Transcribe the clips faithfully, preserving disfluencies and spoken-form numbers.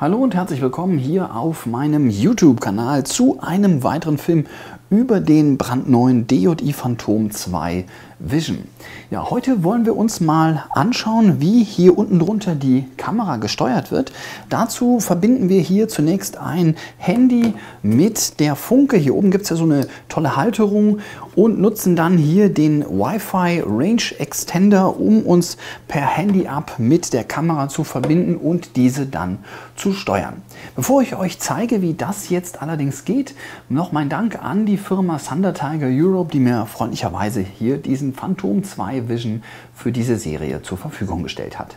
Hallo und herzlich willkommen hier auf meinem YouTube-Kanal zu einem weiteren Film über den brandneuen D J I Phantom zwei Vision. Ja, heute wollen wir uns mal anschauen, wie hier unten drunter die Kamera gesteuert wird. Dazu verbinden wir hier zunächst ein Handy mit der Funke. Hier oben gibt es ja so eine tolle Halterung und nutzen dann hier den Wi-Fi Range Extender, um uns per Handy-App mit der Kamera zu verbinden und diese dann zu steuern. Bevor ich euch zeige, wie das jetzt allerdings geht, noch mein Dank an die Firma Thunder Tiger Europe, die mir freundlicherweise hier diesen Phantom zwei Vision für diese Serie zur Verfügung gestellt hat.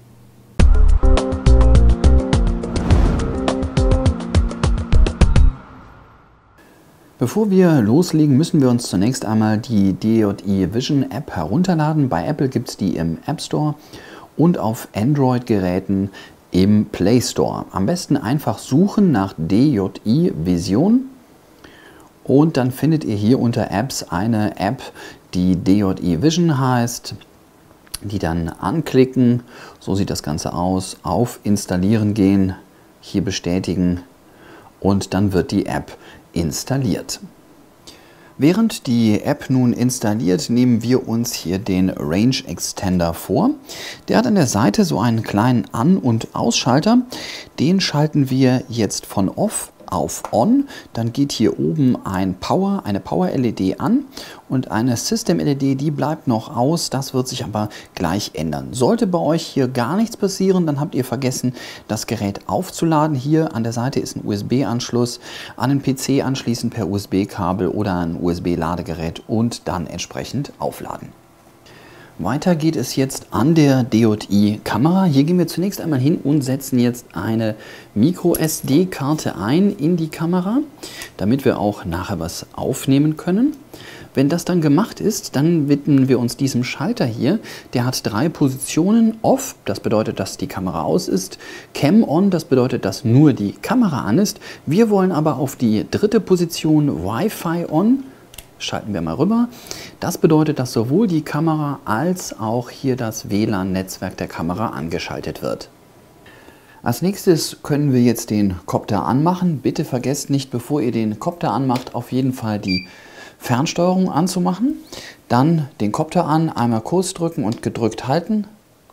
Bevor wir loslegen, müssen wir uns zunächst einmal die D J I Vision App herunterladen. Bei Apple gibt es die im App Store und auf Android-Geräten im Play Store. Am besten einfach suchen nach D J I Vision und dann findet ihr hier unter Apps eine App, die D J I Vision heißt, die dann anklicken, so sieht das Ganze aus, auf Installieren gehen, hier bestätigen und dann wird die App installiert. Während die App nun installiert, nehmen wir uns hier den Range Extender vor. Der hat an der Seite so einen kleinen An- und Ausschalter. Den schalten wir jetzt von Off auf On. Dann geht hier oben ein Power, eine Power-L E D an und eine System-L E D, die bleibt noch aus. Das wird sich aber gleich ändern. Sollte bei euch hier gar nichts passieren, dann habt ihr vergessen, das Gerät aufzuladen. Hier an der Seite ist ein U S B-Anschluss, an den P C anschließen per U S B-Kabel oder ein U S B-Ladegerät und dann entsprechend aufladen. Weiter geht es jetzt an der D J I-Kamera. Hier gehen wir zunächst einmal hin und setzen jetzt eine Micro S D-Karte ein in die Kamera, damit wir auch nachher was aufnehmen können. Wenn das dann gemacht ist, dann widmen wir uns diesem Schalter hier. Der hat drei Positionen. Off, das bedeutet, dass die Kamera aus ist. Cam On, das bedeutet, dass nur die Kamera an ist. Wir wollen aber auf die dritte Position Wi-Fi On. Schalten wir mal rüber. Das bedeutet, dass sowohl die Kamera als auch hier das W L A N-Netzwerk der Kamera angeschaltet wird. Als nächstes können wir jetzt den Kopter anmachen. Bitte vergesst nicht, bevor ihr den Kopter anmacht, auf jeden Fall die Fernsteuerung anzumachen. Dann den Kopter an, einmal kurz drücken und gedrückt halten.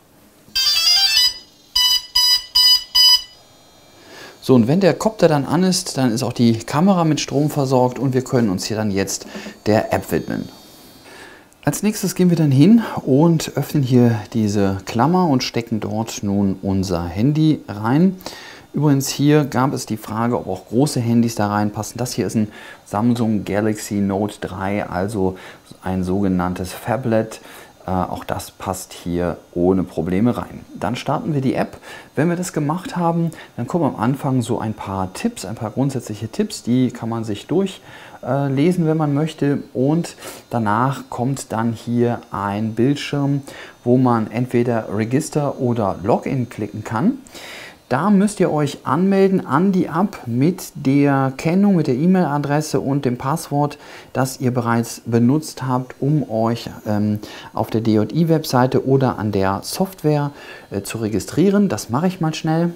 So, und wenn der Kopter dann an ist, dann ist auch die Kamera mit Strom versorgt und wir können uns hier dann jetzt der App widmen. Als nächstes gehen wir dann hin und öffnen hier diese Klammer und stecken dort nun unser Handy rein. Übrigens hier gab es die Frage, ob auch große Handys da reinpassen. Das hier ist ein Samsung Galaxy Note drei, also ein sogenanntes Phablet. Äh, auch das passt hier ohne Probleme rein. Dann starten wir die App. Wenn wir das gemacht haben, dann kommen am Anfang so ein paar Tipps, ein paar grundsätzliche Tipps, die kann man sich durchlesen, wenn man möchte. Und danach kommt dann hier ein Bildschirm, wo man entweder Register oder Login klicken kann. Da müsst ihr euch anmelden an die App mit der Kennung, mit der E-Mail-Adresse und dem Passwort, das ihr bereits benutzt habt, um euch ähm, auf der D J I-Webseite oder an der Software äh, zu registrieren. Das mache ich mal schnell.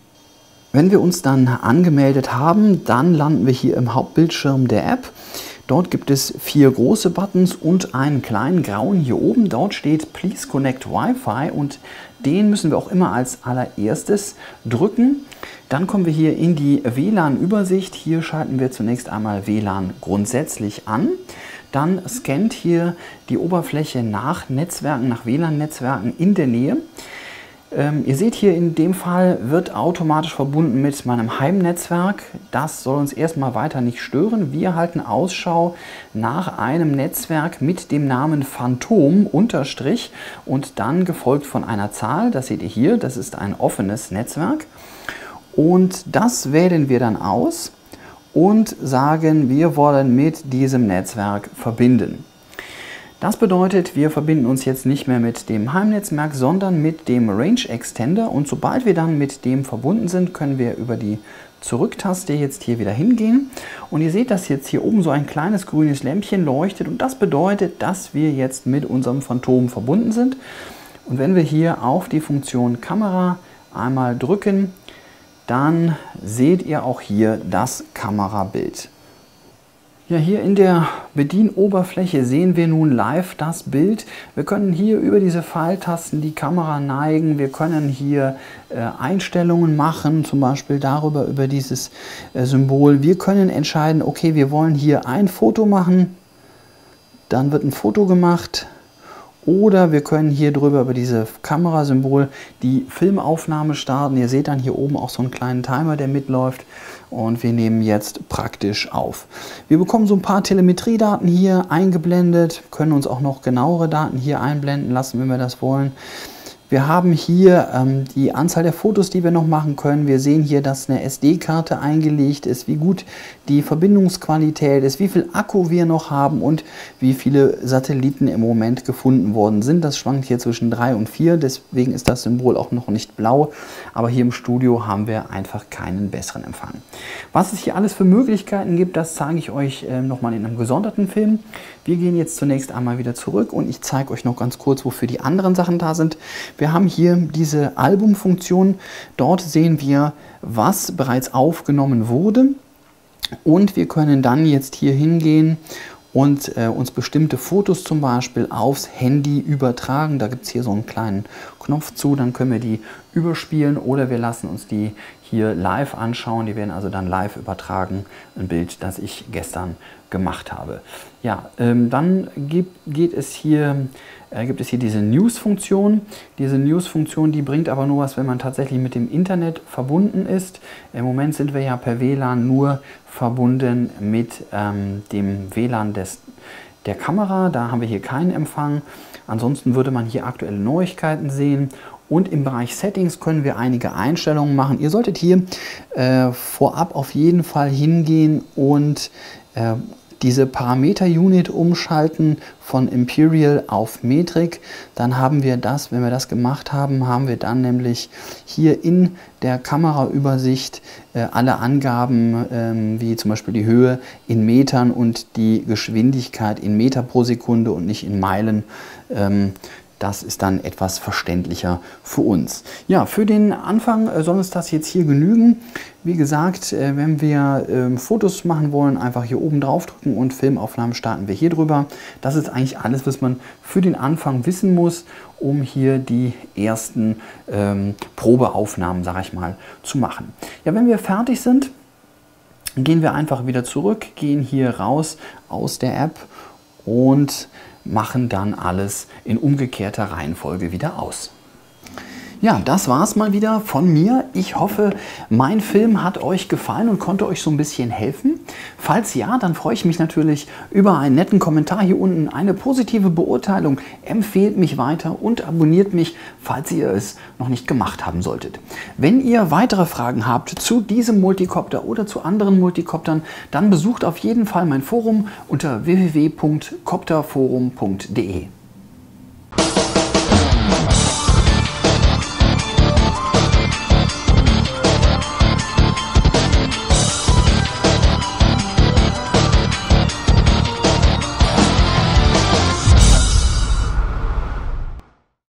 Wenn wir uns dann angemeldet haben, dann landen wir hier im Hauptbildschirm der App. Dort gibt es vier große Buttons und einen kleinen grauen hier oben. Dort steht Please Connect Wi-Fi und den müssen wir auch immer als allererstes drücken. Dann kommen wir hier in die W L A N-Übersicht. Hier schalten wir zunächst einmal W L A N grundsätzlich an. Dann scannt hier die Oberfläche nach Netzwerken, nach W L A N-Netzwerken in der Nähe. Ähm, ihr seht hier, in dem Fall wird automatisch verbunden mit meinem Heimnetzwerk. Das soll uns erstmal weiter nicht stören. Wir halten Ausschau nach einem Netzwerk mit dem Namen Phantom unterstrich und dann gefolgt von einer Zahl. Das seht ihr hier, das ist ein offenes Netzwerk. Und das wählen wir dann aus und sagen, wir wollen mit diesem Netzwerk verbinden. Das bedeutet, wir verbinden uns jetzt nicht mehr mit dem Heimnetzwerk, sondern mit dem Range Extender. Und sobald wir dann mit dem verbunden sind, können wir über die Zurück-Taste jetzt hier wieder hingehen. Und ihr seht, dass jetzt hier oben so ein kleines grünes Lämpchen leuchtet. Und das bedeutet, dass wir jetzt mit unserem Phantom verbunden sind. Und wenn wir hier auf die Funktion Kamera einmal drücken, dann seht ihr auch hier das Kamerabild. Ja, hier in der Bedienoberfläche sehen wir nun live das Bild. Wir können hier über diese Pfeiltasten die Kamera neigen. Wir können hier äh, Einstellungen machen, zum Beispiel darüber, über dieses äh, Symbol. Wir können entscheiden, okay, wir wollen hier ein Foto machen. Dann wird ein Foto gemacht. Oder wir können hier drüber über dieses Kamerasymbol die Filmaufnahme starten. Ihr seht dann hier oben auch so einen kleinen Timer, der mitläuft. Und wir nehmen jetzt praktisch auf. Wir bekommen so ein paar Telemetriedaten hier eingeblendet, können uns auch noch genauere Daten hier einblenden lassen, wenn wir das wollen. Wir haben hier ähm, die Anzahl der Fotos, die wir noch machen können. Wir sehen hier, dass eine S D-Karte eingelegt ist, wie gut die Verbindungsqualität ist, wie viel Akku wir noch haben und wie viele Satelliten im Moment gefunden worden sind. Das schwankt hier zwischen drei und vier, deswegen ist das Symbol auch noch nicht blau. Aber hier im Studio haben wir einfach keinen besseren Empfang. Was es hier alles für Möglichkeiten gibt, das zeige ich euch äh, nochmal in einem gesonderten Film. Wir gehen jetzt zunächst einmal wieder zurück und ich zeige euch noch ganz kurz, wofür die anderen Sachen da sind. Wir haben hier diese Albumfunktion. Dort sehen wir, was bereits aufgenommen wurde. Und wir können dann jetzt hier hingehen und äh, uns bestimmte Fotos zum Beispiel aufs Handy übertragen. Da gibt es hier so einen kleinen Knopf zu, dann können wir die überspielen oder wir lassen uns die hier live anschauen. Die werden also dann live übertragen, ein Bild, das ich gestern gemacht habe. Ja, ähm, dann gibt, geht es hier, äh, gibt es hier diese News-Funktion. Diese News-Funktion, die bringt aber nur was, wenn man tatsächlich mit dem Internet verbunden ist. Im Moment sind wir ja per W L A N nur verbunden mit ähm, dem W L A N des, der Kamera. Da haben wir hier keinen Empfang. Ansonsten würde man hier aktuelle Neuigkeiten sehen. Und im Bereich Settings können wir einige Einstellungen machen. Ihr solltet hier äh, vorab auf jeden Fall hingehen und äh, diese Parameter-Unit umschalten von Imperial auf Metric. Dann haben wir das, wenn wir das gemacht haben, haben wir dann nämlich hier in der Kameraübersicht äh, alle Angaben, ähm, wie zum Beispiel die Höhe in Metern und die Geschwindigkeit in Meter pro Sekunde und nicht in Meilen. Ähm, Das ist dann etwas verständlicher für uns. Ja, für den Anfang soll uns das jetzt hier genügen. Wie gesagt, wenn wir ähm, Fotos machen wollen, einfach hier oben drauf drücken und Filmaufnahmen starten wir hier drüber. Das ist eigentlich alles, was man für den Anfang wissen muss, um hier die ersten ähm, Probeaufnahmen, sage ich mal, zu machen. Ja, wenn wir fertig sind, gehen wir einfach wieder zurück, gehen hier raus aus der App und machen dann alles in umgekehrter Reihenfolge wieder aus. Ja, das war es mal wieder von mir. Ich hoffe, mein Film hat euch gefallen und konnte euch so ein bisschen helfen. Falls ja, dann freue ich mich natürlich über einen netten Kommentar hier unten, eine positive Beurteilung. Empfehlt mich weiter und abonniert mich, falls ihr es noch nicht gemacht haben solltet. Wenn ihr weitere Fragen habt zu diesem Multicopter oder zu anderen Multicoptern, dann besucht auf jeden Fall mein Forum unter w w w punkt copterforum punkt de.